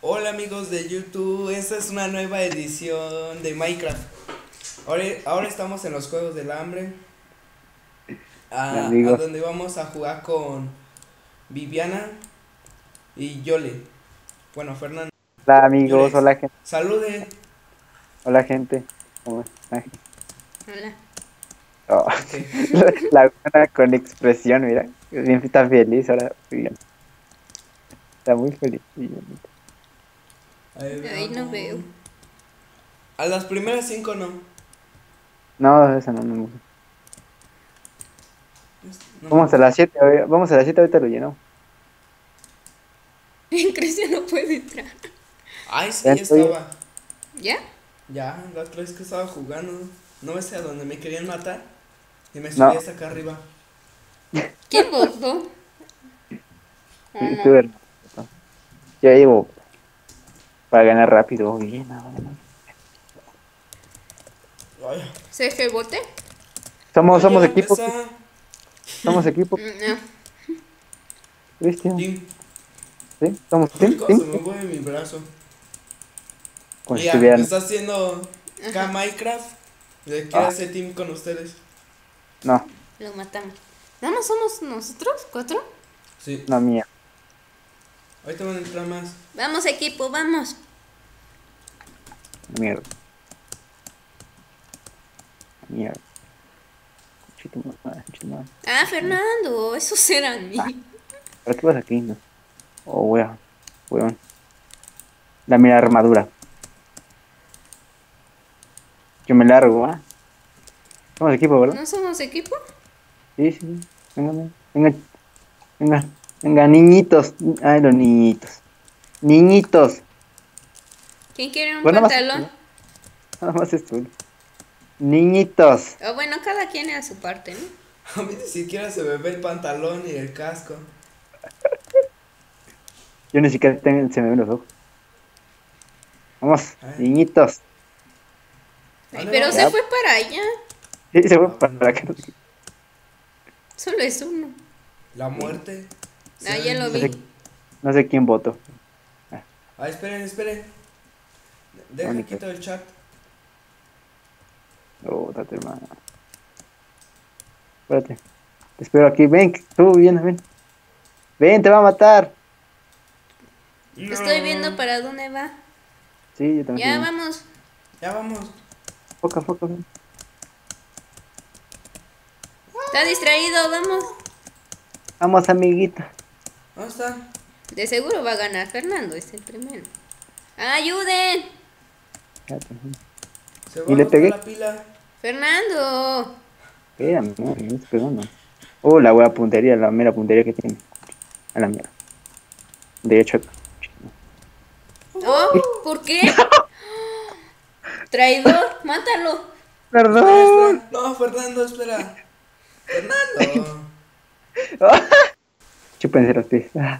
Hola amigos de YouTube, esta es una nueva edición de Minecraft. Ahora estamos en los Juegos del Hambre, a Amigos, donde vamos a jugar con Viviana y Yole. Bueno, Fernando. hola amigos, Yolex, hola gente, salude. hola gente, ¿cómo están? Hola. Oh, Ok, la buena con expresión, mira, bien está feliz ahora, bien, está muy feliz. Bien. ahí Ahí no veamos. veo. A las primeras 5 no. No, eso no, no me gusta. No me Vamos a gusta. las 7, vamos a las 7 ahorita lo llenamos. Cristian no puede entrar. Ay, Ya sí, ya estoy, estaba. ¿Ya? Ya, la otra vez que estaba jugando. No ves a donde me querían matar. Y me subí no, hasta acá arriba. ¿Quién votó? Oh, no. estuve, ya llevo para ganar rápido, bien, no. Ay, ¿Sabes que voté? ay, ya Somos va a equipo, empezar. somos equipo, No. Cristian, Team. ¿sí? Somos Ay, team, cómo team, se me mueve mi brazo. como si Mira, estuvieran, está haciendo K Ajá. Minecraft. Le quiero ah, hacer team con ustedes. no, Lo matamos. ¿Nada más somos nosotros? ¿4? Sí. no mía, Ahorita van a entrar más. Vamos, equipo, vamos. mierda, mierda, chito, chito, Ah, Fernando, esos eran ah, mí. ¿para qué vas aquí? No? Oh, weón. Dame la armadura. Yo me largo, ¿ah? Somos equipo, ¿verdad? ¿No somos equipo? Sí, sí. Venga, venga, venga, venga, venga, niñitos. Ay, los niñitos. Niñitos. ¿Quién quiere un Bueno, nada más esto, pantalón? ¿no? Nada más esto. Niñitos. O bueno, cada quien a su parte, ¿no? A mí ni siquiera se me ve el pantalón ni el casco. Yo ni siquiera se me ven los ojos. Vamos, A ver, niñitos. ¿a Ay, dónde pero se vamos? Ya, fue para allá. sí, se Ah, fue bueno. para acá. Solo es uno. La Sí. muerte se Ah, ha ya lo No vi. sé, venido. no sé quién votó. Ah, Ah, esperen, esperen. Deja Mónica. quito el chat. Oh, date, hermano. Espérate. Te espero aquí. Ven, tú, ven. Ven, te va a matar. Estoy viendo No. para dónde va. Sí, yo también estoy Ya, viendo. vamos. Ya vamos. Foca, ven. Está distraído, vamos. Vamos, amiguita. ¿Dónde está? De seguro va a ganar Fernando, es el primero. ¡Ayuden! Se Y va a le agotar pegué. la pila. ¡Fernando! Espérame, no, me estás pegando. Oh, la wea puntería, la mera puntería que tiene. A la mierda. De hecho, ¿Oh? ¿Por qué? ¡Traidor! ¡Mátalo! Espera, perdón. espera. No, Fernando, espera. Fernando. Chúpense los pies.